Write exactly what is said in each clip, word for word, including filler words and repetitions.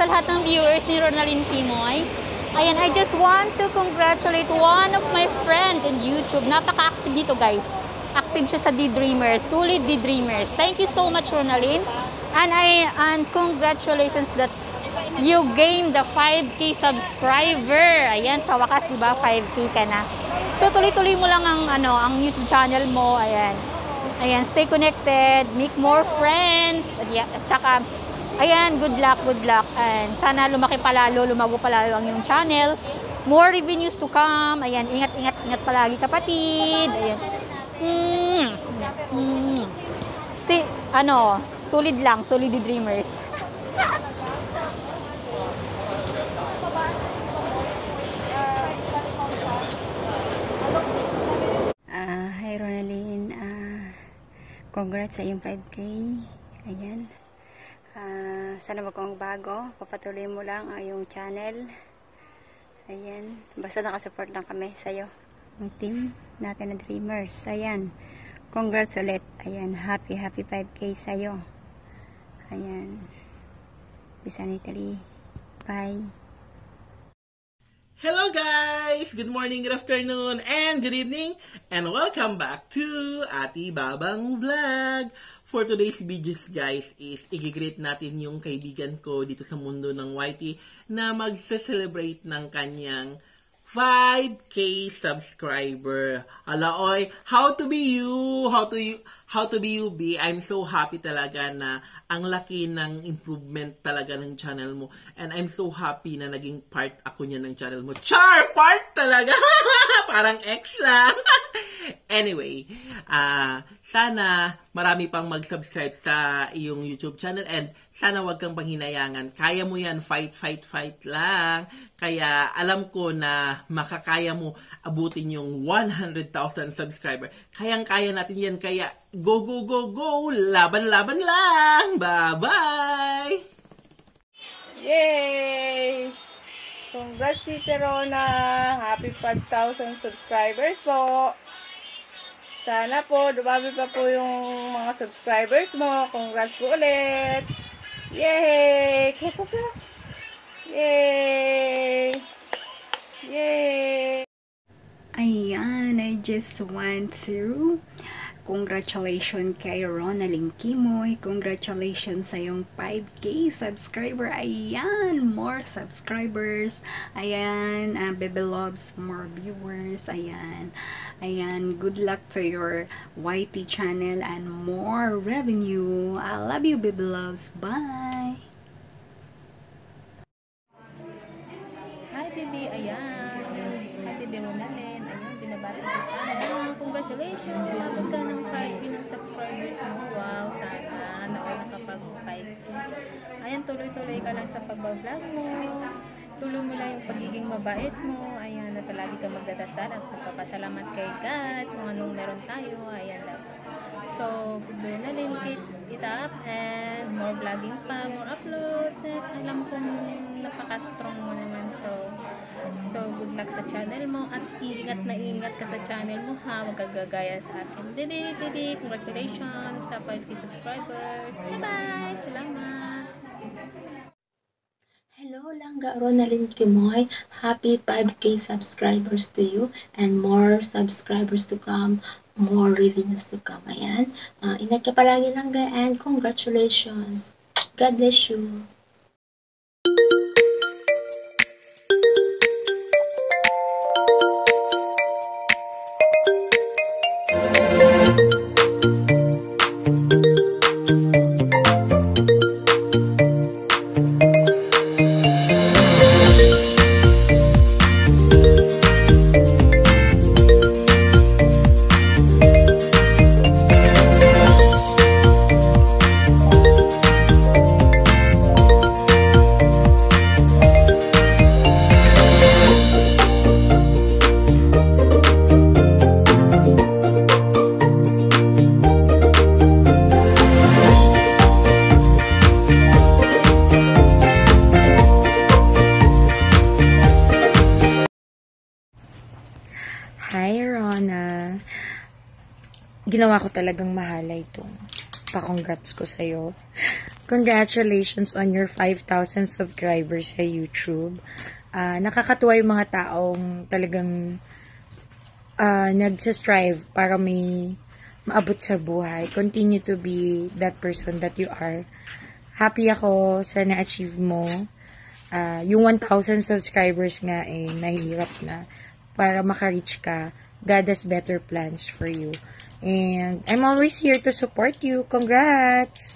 sa lahat ng viewers ni Ronalyn Kimoy. Ayan, I just want to congratulate one of my friend in YouTube. Napaka-active dito, guys. Active siya sa D-Dreamers. Solid D-Dreamers. Thank you so much, Ronalyn. And I and congratulations that you gained the five K subscriber. Ayan, sa wakas, di ba? five K ka na. So, tuloy-tuloy mo lang ang, ano, ang YouTube channel mo. Ayan. Ayan, stay connected. Make more friends. At saka, ayan, good luck, good luck. And sana lumaki palalo, lumago palalo ang yung channel. More revenues to come. Ayan, ingat, ingat, ingat palagi, kapatid. Ayan. Mm. Mm. Stay, ano, solid lang, solid dreamers. Ah, hi Ronalyn. Ah, congrats sa iyong five K. Ayan. Uh, sana wag kang bago, papatuloy mo lang ang iyong channel. Ayan, basta nakasupport lang kami sa'yo, ang team natin na Dreamers. Ayan, congrats ulit. Ayan, happy happy five K sa'yo. Ayan, peace and Italy. Bye. Hello guys! Good morning, good afternoon, and good evening, and welcome back to Ati Babang Vlog. For today's videos guys is i-greet natin yung kaibigan ko dito sa mundo ng Y T na magse-celebrate ng kanyang five K subscriber. Ala oy, how to be you? How to you? How to be you be? I'm so happy talaga na ang laki ng improvement talaga ng channel mo. And I'm so happy na naging part ako niya ng channel mo. Char! Part talaga! Parang ex lang. Anyway, uh, sana marami pang mag-subscribe sa iyong YouTube channel and sana wag kang panghinayangan. Kaya mo yan, fight, fight, fight lang. Kaya alam ko na makakaya mo abutin yung one hundred thousand subscriber. Kayang-kaya natin yan. Kaya go, go, go, go! Laban, laban lang! Bye-bye! Yay! Congrats, Tita Rona! Happy five thousand subscribers po! Sana po, dumami pa po yung mga subscribers mo. Congrats po ulit! Yay! Yay! Yay! Ayan, I just want to congratulations kay Ronalyn Kimoy. Congratulations sa yung five K subscriber. Ayan, more subscribers. Ayan, uh, Baby Loves, more viewers. Ayan. Ayan, good luck to your Y T channel and more revenue. I love you, Baby Loves. Bye! Hi, baby. Ayan. Hi, baby Ronalyn. Ayan, binabati ko ka. Ayan, congratulations. Lumabot ka ng five K ng subscribers mo. Wow, sana na ako nakapag-five K. Ayan, tuloy-tuloy ka lang sa pag-vlog mo. Tuloy mo lang yung pagiging mabait mo. Ayan, na palagi ka magdadasal at magpapasalamat kay God kung anong meron tayo. Ayan lang. So, Ronalyn, keep it up and more vlogging pa, more uploads. At alam kong napaka-strong mo naman. So, so good luck sa channel mo at ingat na ingat ka sa channel mo ha. Huwag kang gagaya sa akin. Didi, didi, congratulations sa five K subscribers. Bye-bye! Salamat! Hello, Langga Ronalyn Kimoy. Happy five K subscribers to you and more subscribers to come, more revenues to come. Ayan. Uh, ingat ka palagi, Langga, and congratulations. God bless you. Hi, Rona. Ginawa ko talagang mahalay itong pa-congrats ko sa'yo. congratulations on your five thousand subscribers sa YouTube. Uh, nakakatuwa yung mga taong talagang uh, nagsistrive para may maabot sa buhay. Continue to be that person that you are. Happy ako sa na-achieve mo. Uh, yung one thousand subscribers nga eh, nahihirap na. Para maka-reach ka, God has better plans for you. And I'm always here to support you. Congrats!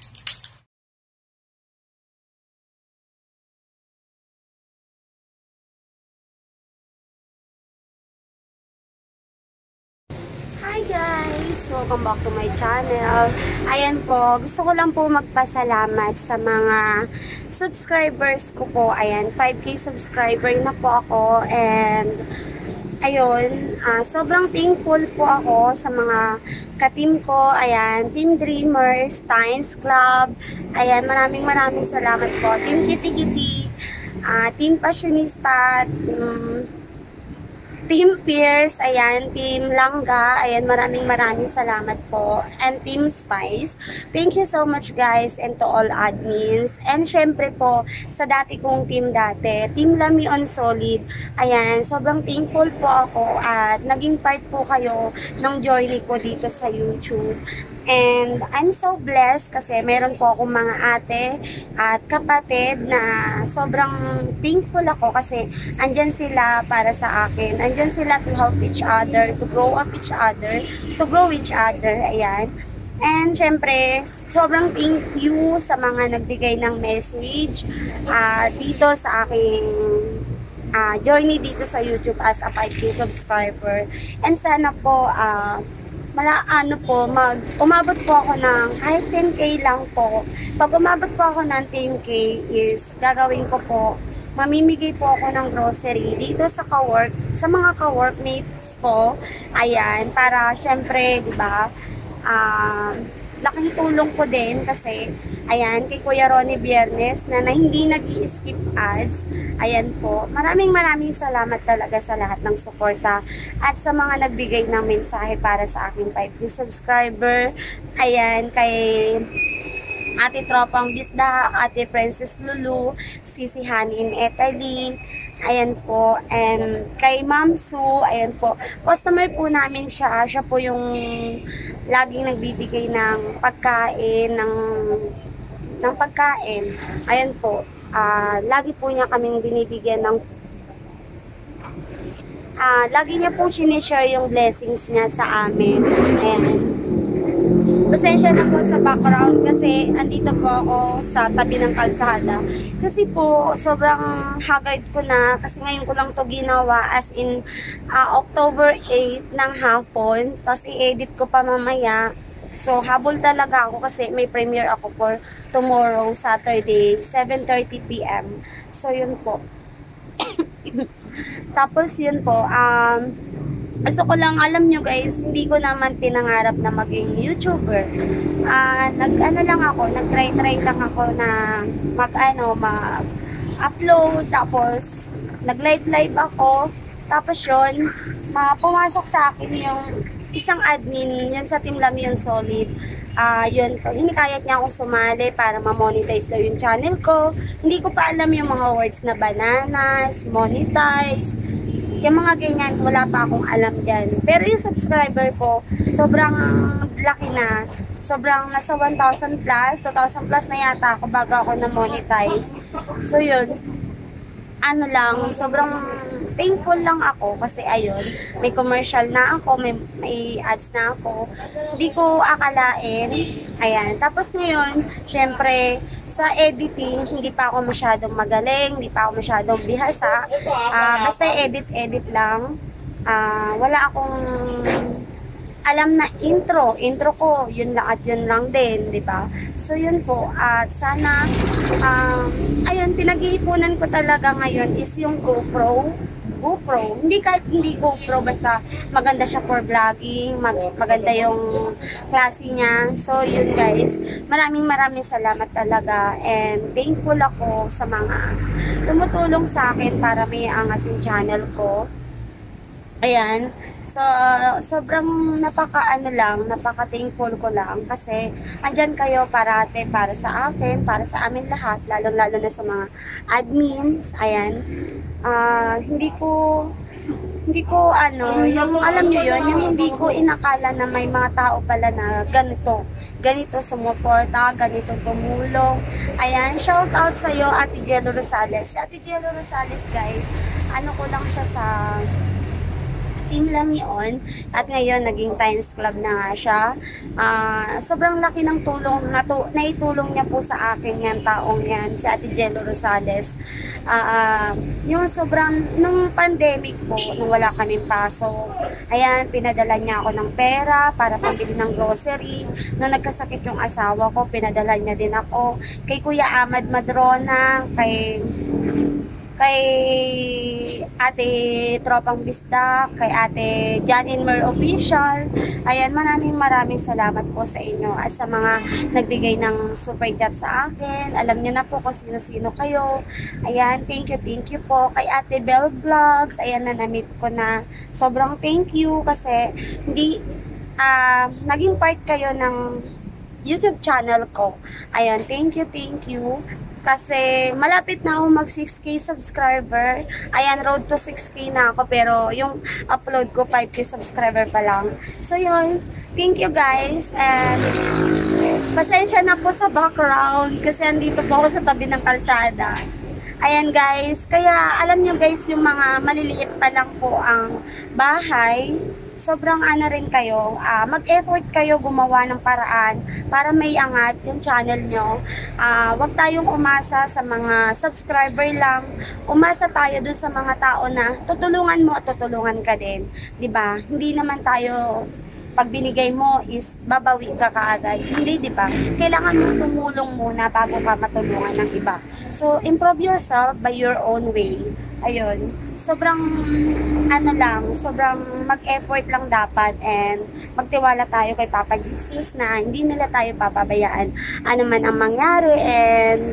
Hi guys! Welcome back to my channel. Ayan po, gusto ko lang po magpasalamat sa mga subscribers ko po. Ayan, five K subscriber na po ako. And ayun, uh, sobrang thankful po ako sa mga ka-team ko. Ayan, Team Dreamers, Science Club. Ayan, maraming maraming salamat po. Team Kitty Kitty, uh, Team Passionista, um, Team Pierce, ayan, Team Langga, ayan, maraming maraming salamat po. And Team Spice, thank you so much guys, and to all admins. And syempre po, sa dati kong team dati, Team Lami on Solid, ayan, sobrang thankful po ako at naging part po kayo ng journey ko dito sa YouTube. And I'm so blessed kasi meron po akong mga ate at kapatid na sobrang thankful ako kasi andyan sila para sa akin. Andyan sila to help each other, to grow up each other, to grow each other. Ayan. And syempre, sobrang thank you sa mga nagbigay ng message uh, dito sa aking uh, journey dito sa YouTube as a five K subscriber. And sana po, uh, mala ano po, mag, umabot po ako ng kahit ten K lang po. Pag umabot po ako ng ten K is gagawin ko po, mamimigay po ako ng grocery dito sa ka-work, sa mga ka-workmates po. Ayan, para syempre, di ba, ah, uh, laking tulong ko din kasi, ayan, kay Kuya Ronnie Biernes na, na hindi nag-i-skip ads. Ayan po. Maraming maraming salamat talaga sa lahat ng suporta at sa mga nagbigay ng mensahe para sa aking five K subscriber. Ayan, kay Ate Tropang Bisda, Ate Princess Lulu, Sisi Hanin Etaline, ayan po, and kay Ma'am Sue, ayan po, customer po namin siya, siya po yung laging nagbibigay ng pagkain, ng, ng pagkain, ayan po, uh, lagi po niya kaming binibigyan ng, uh, lagi niya po sinishare yung blessings niya sa amin, ayan. Pasensya na po sa background kasi andito po ako sa tabi ng kalsada. Kasi po, sobrang haggard ko na kasi ngayon ko lang to ginawa as in uh, October eighth ng hapon. Tapos i-edit ko pa mamaya. So, habol talaga ako kasi may premiere ako for tomorrow, Saturday, seven thirty p m So, yun po. Tapos, yun po, um... gusto ko lang, alam nyo guys, hindi ko naman pinangarap na maging YouTuber. Uh, nag-ano lang ako, nag-try-try lang ako na mag-ano, mag-upload, tapos nag-live-live ako, tapos yun, pumasok sa akin yung isang admin, yun sa Team Lami on Solid. Uh, yun po, hinikayat niya akong sumali para ma-monetize daw yung channel ko. Hindi ko pa alam yung mga words na bananas, monetize, yung mga ganyan, wala pa akong alam dyan. Pero yung subscriber ko, sobrang laki na. Sobrang nasa one thousand plus, two thousand plus na yata ako bago ako na-monetize. So yun, ano lang, sobrang thankful lang ako kasi ayun, may commercial na ako, may, may ads na ako. Hindi ko akalain. Ayan. Tapos ngayon, syempre, sa editing, hindi pa ako masyadong magaling, hindi pa ako masyadong bihasa. Uh, basta edit-edit lang. Uh, wala akong alam na intro. Intro ko, yun lang at yun lang din, di ba? So, yun po. At sana, um, ayun, pinag-iipunan ko talaga ngayon is yung GoPro. GoPro. Hindi kahit hindi GoPro, basta maganda siya for vlogging, mag maganda yung klase niya. So, yun guys. Maraming maraming salamat talaga. And thankful ako sa mga tumutulong sa akin para may angat yung channel ko. Ayan. So, sobrang napaka-ano lang, napaka-thankful ko lang kasi andyan kayo parate para sa akin, para sa amin lahat, lalo-lalo na sa mga admins. Ayan. Uh, hindi ko hindi ko ano, yung alam nyo yun, yung hindi ko inakala na may mga tao pala na ganito, ganito sumuporta, ganito tumulong. Ayan, shout out sa'yo, Ate Jello Rosales. Si Ate Jello Rosales, guys, ano ko lang siya sa team lang yun. At ngayon, naging Times Club na nga siya. Uh, sobrang laki ng tulong, na naitulong niya po sa akin yan, taong yan, si Ate Jello Rosales. Uh, uh, yung sobrang, nung pandemic po, nung wala kaming pasok, ayan, pinadala niya ako ng pera para pambili ng grocery. Nung nagkasakit yung asawa ko, pinadala niya din ako. Kay Kuya Ahmad Madrona, kay kay Ate Tropang Bisdak, kay Ate Janine Mer Official. Ayan, maraming maraming salamat po sa inyo at sa mga nagbigay ng super chat sa akin. Alam niyo na po kung sino-sino kayo. Ayan, thank you, thank you po. Kay Ate Bell Vlogs, ayan, na na-meet ko na. Sobrang thank you kasi hindi, uh, naging part kayo ng YouTube channel ko. Ayan, thank you, thank you. Kasi malapit na ako mag six K subscriber. Ayan, road to six K na ako. Pero yung upload ko, five K subscriber pa lang. So yun, thank you guys. And pasensya na po sa background. Kasi andito po ako sa tabi ng kalsada. Ayan guys, kaya alam nyo guys, yung mga maliliit pa lang po ang bahay, sobrang ano rin kayo, uh, mag-effort kayo gumawa ng paraan para may angat yung channel nyo. Uh, wag tayong umasa sa mga subscriber lang. Umasa tayo dun sa mga tao na tutulungan mo at tutulungan ka din. Diba? Hindi naman tayo, pag binigay mo is babawi ka kaagad. Hindi, diba? Kailangan mo tumulong muna bago ka matulungan ng iba. So, improve yourself by your own way. Ayun, sobrang ano lang, sobrang mag-effort lang dapat and magtiwala tayo kay Papa Jesus na hindi nila tayo papabayaan ano man ang mangyari, and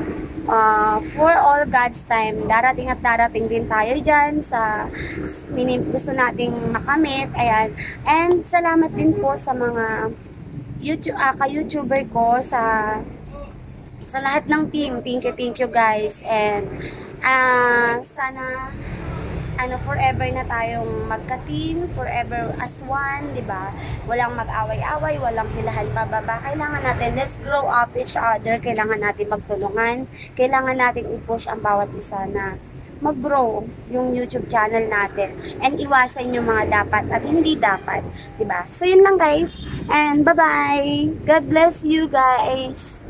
uh, for all God's time, darating at darating din tayo dyan sa minim gusto nating makamit. Ayan, and salamat din po sa mga YouTube, uh, ka-YouTuber ko, sa sa lahat ng team. Thank you, thank you guys, and Uh, sana ano, forever na tayong magka-team, forever as one, di ba? Walang mag-away-away, walang hilahan pababa. Kailangan natin, let's grow up each other. Kailangan natin magtulungan. Kailangan natin i-push ang bawat isa na mag-grow yung YouTube channel natin. And iwasan yung mga dapat at hindi dapat, di ba? So, yun lang guys. And bye-bye! God bless you guys!